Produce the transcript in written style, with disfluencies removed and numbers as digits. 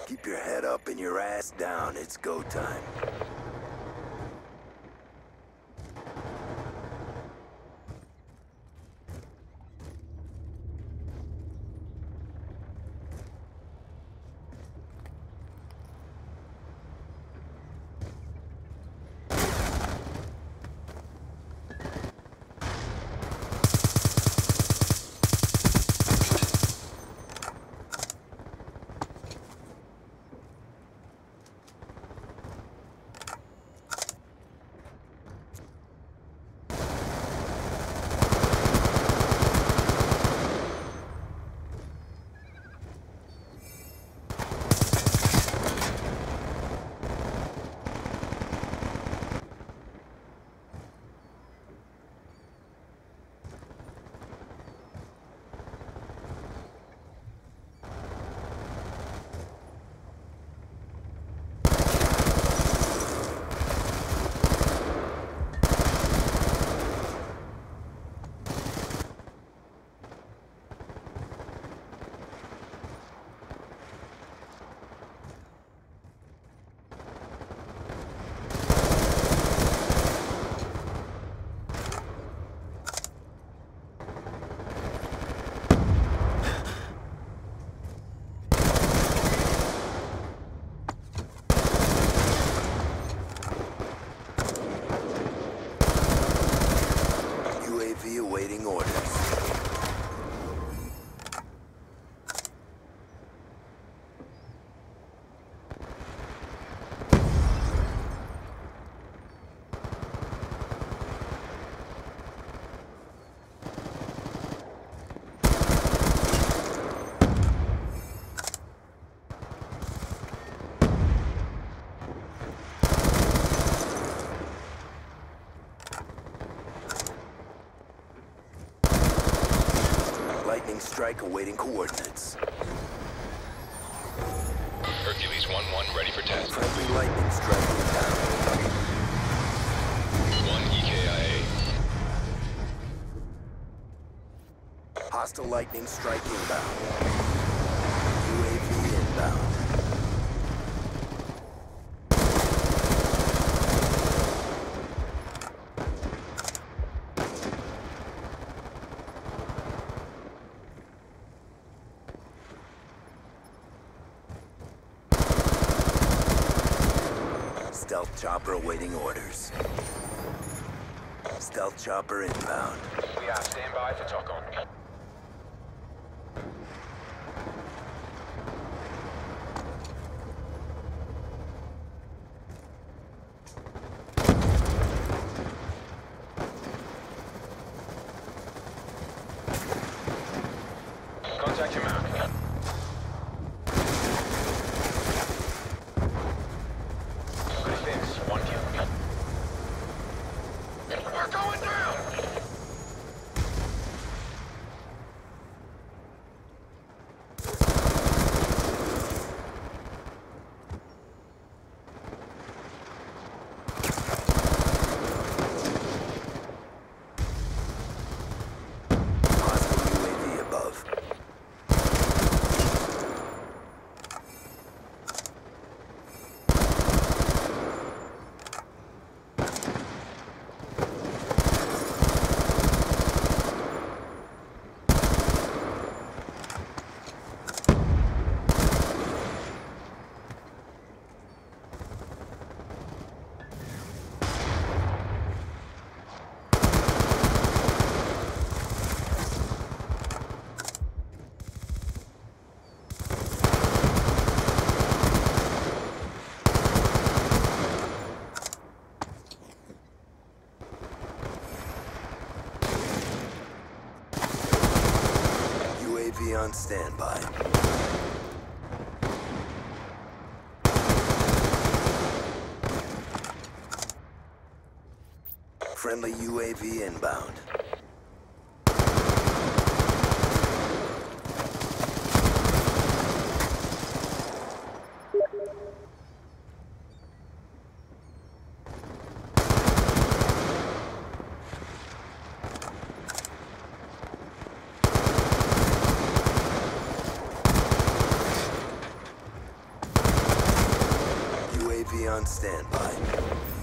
Keep your head up and your ass down. It's go time. Awaiting orders. Lightning strike awaiting coordinates. Hercules 1-1 ready for test. Friendly lightning strike inbound. 1 EKIA. Hostile lightning strike inbound. UAV inbound. Stealth chopper awaiting orders. Stealth chopper inbound. We are standby for TOC on. Contact him out. Good fix. 1 kill. We're going down! Hostile UAV above. UAV on standby. Friendly UAV inbound. UAV on standby.